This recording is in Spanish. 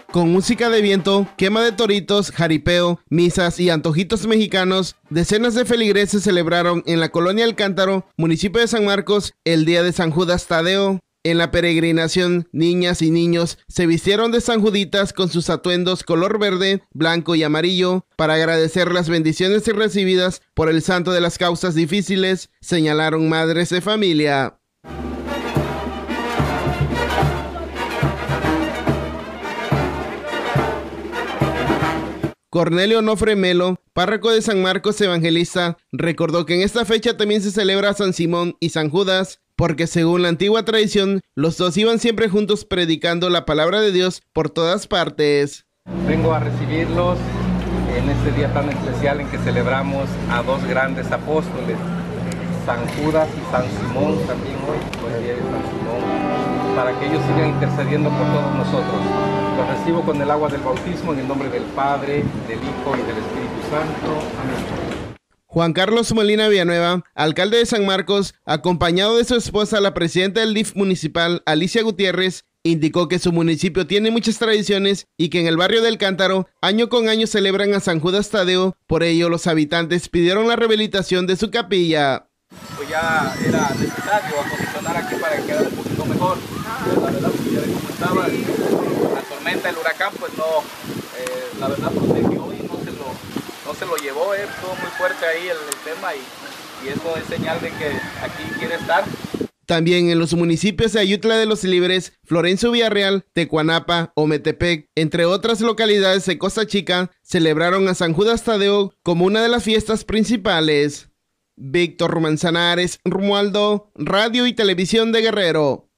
Con música de viento, quema de toritos, jaripeo, misas y antojitos mexicanos, decenas de feligreses celebraron en la colonia El Cántaro, municipio de San Marcos, el día de San Judas Tadeo. En la peregrinación, niñas y niños se vistieron de sanjuditas con sus atuendos color verde, blanco y amarillo para agradecer las bendiciones recibidas por el santo de las causas difíciles, señalaron madres de familia. Cornelio Onofre Melo, párroco de San Marcos Evangelista, recordó que en esta fecha también se celebra San Simón y San Judas, porque según la antigua tradición, los dos iban siempre juntos predicando la palabra de Dios por todas partes. Vengo a recibirlos en este día tan especial en que celebramos a dos grandes apóstoles, San Judas y San Simón, también hoy día de San Simón, para que ellos sigan intercediendo por todos nosotros. Los recibo con el agua del bautismo en el nombre del Padre, del Hijo y del Espíritu Santo. Amén. Juan Carlos Molina Villanueva, alcalde de San Marcos, acompañado de su esposa, la presidenta del DIF municipal, Alicia Gutiérrez, indicó que su municipio tiene muchas tradiciones y que en el barrio del Cántaro, año con año celebran a San Judas Tadeo. Por ello, los habitantes pidieron la rehabilitación de su capilla. Pues ya era necesario acondicionar aquí para que quedara un poquito mejor. La verdad, pues ya como estaba la tormenta, el huracán, pues no, la verdad protegió y no se lo llevó, estuvo muy fuerte ahí el tema y eso es señal de que aquí quiere estar. También en los municipios de Ayutla de los Libres, Florencio Villarreal, Tecuanapa, Ometepec, entre otras localidades de Costa Chica, celebraron a San Judas Tadeo como una de las fiestas principales. Víctor Manzanares, Romualdo, Radio y Televisión de Guerrero.